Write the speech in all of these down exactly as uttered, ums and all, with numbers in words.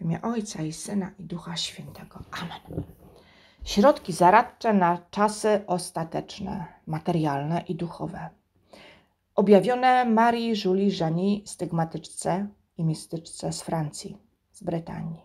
imię Ojca i Syna i Ducha Świętego. Amen. Środki zaradcze na czasy ostateczne, materialne i duchowe. Objawione Marii Julie Janis, stygmatyczce i mistyczce z Francji, z Brytanii.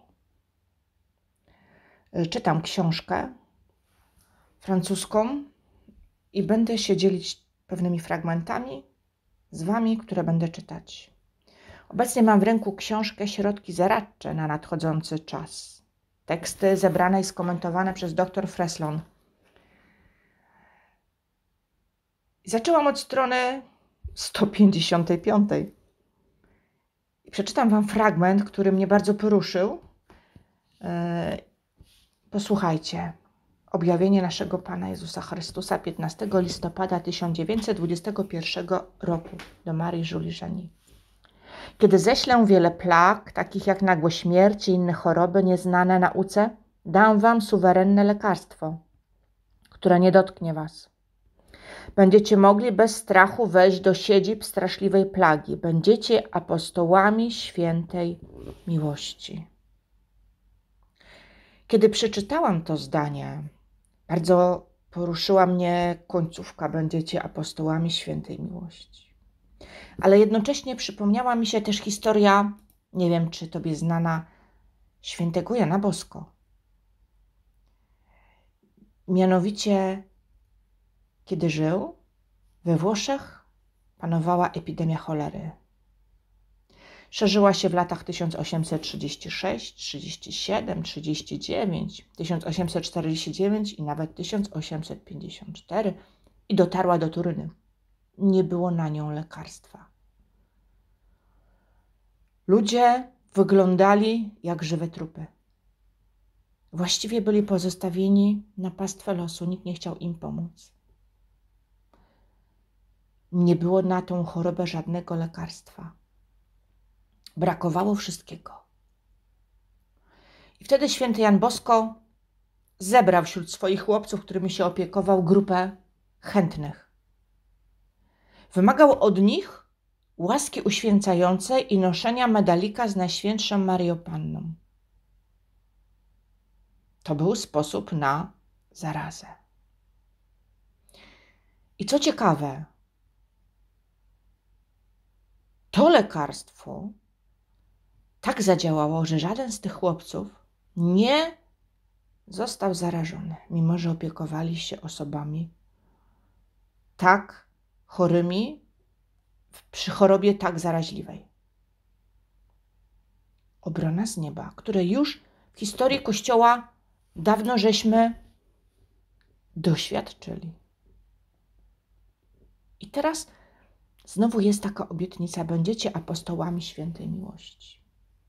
Czytam książkę francuską i będę się dzielić pewnymi fragmentami z Wami, które będę czytać. Obecnie mam w ręku książkę Środki zaradcze na nadchodzący czas. Teksty zebrane i skomentowane przez dr Freslon. Zaczęłam od strony sto pięćdziesiątej piątej. I przeczytam Wam fragment, który mnie bardzo poruszył. Posłuchajcie. Objawienie naszego Pana Jezusa Chrystusa piętnastego listopada tysiąc dziewięćset dwudziestego pierwszego roku do Marii Julie Janis. Kiedy ześlę wiele plag, takich jak nagłe śmierć i inne choroby nieznane nauce, dam wam suwerenne lekarstwo, które nie dotknie was. Będziecie mogli bez strachu wejść do siedzib straszliwej plagi. Będziecie apostołami świętej miłości. Kiedy przeczytałam to zdanie, bardzo poruszyła mnie końcówka. Będziecie apostołami świętej miłości. Ale jednocześnie przypomniała mi się też historia, nie wiem, czy Tobie znana, świętego Jana Bosko. Mianowicie, kiedy żył, we Włoszech panowała epidemia cholery. Szerzyła się w latach tysiąc osiemset trzydziesty szósty, trzydziesty siódmy, trzydziesty dziewiąty, tysiąc osiemset czterdziesty dziewiąty i nawet tysiąc osiemset pięćdziesiąty czwarty i dotarła do Turynu. Nie było na nią lekarstwa. Ludzie wyglądali jak żywe trupy. Właściwie byli pozostawieni na pastwę losu. Nikt nie chciał im pomóc. Nie było na tą chorobę żadnego lekarstwa. Brakowało wszystkiego. I wtedy święty Jan Bosko zebrał wśród swoich chłopców, którymi się opiekował, grupę chętnych. Wymagał od nich łaski uświęcającej i noszenia medalika z Najświętszą Maryją Panną. To był sposób na zarazę. I co ciekawe, to lekarstwo tak zadziałało, że żaden z tych chłopców nie został zarażony, mimo że opiekowali się osobami tak chorymi, przy chorobie tak zaraźliwej. Obrona z nieba, której już w historii Kościoła dawno żeśmy doświadczyli. I teraz znowu jest taka obietnica: będziecie apostołami świętej miłości.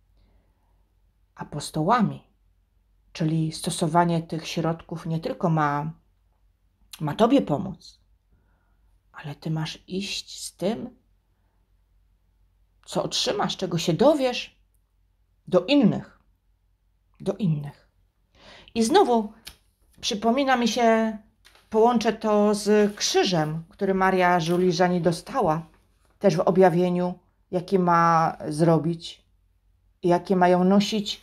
Apostołami, czyli stosowanie tych środków nie tylko ma, ma Tobie pomóc, ale Ty masz iść z tym, co otrzymasz, czego się dowiesz, do innych. Do innych. I znowu przypomina mi się, połączę to z krzyżem, który Maria Julie Janis dostała, też w objawieniu, jakie ma zrobić i jakie mają nosić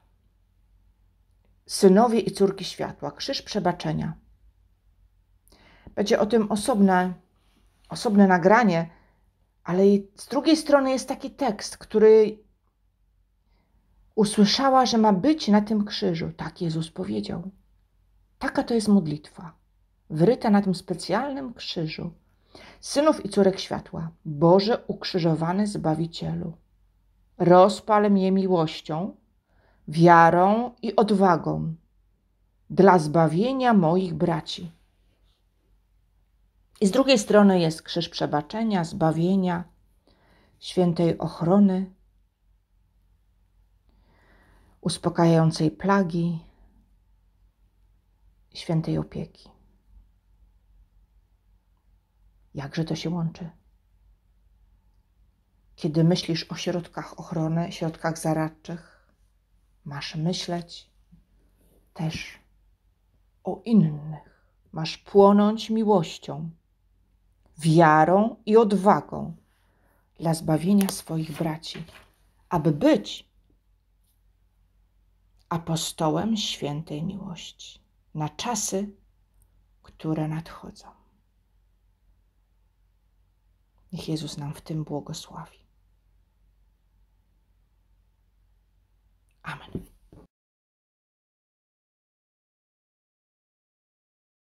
synowie i córki światła. Krzyż przebaczenia. Będzie o tym osobne, osobne nagranie, ale z drugiej strony jest taki tekst, który usłyszała, że ma być na tym krzyżu. Tak Jezus powiedział. Taka to jest modlitwa, wyryta na tym specjalnym krzyżu. Synów i córek światła, Boże ukrzyżowany Zbawicielu, rozpal mnie miłością, wiarą i odwagą dla zbawienia moich braci. I z drugiej strony jest krzyż przebaczenia, zbawienia, świętej ochrony, uspokajającej plagi, świętej opieki. Jakże to się łączy? Kiedy myślisz o środkach ochrony, środkach zaradczych, masz myśleć też o innych. Masz płonąć miłością, wiarą i odwagą dla zbawienia swoich braci, aby być apostołem świętej miłości na czasy, które nadchodzą. Niech Jezus nam w tym błogosławi.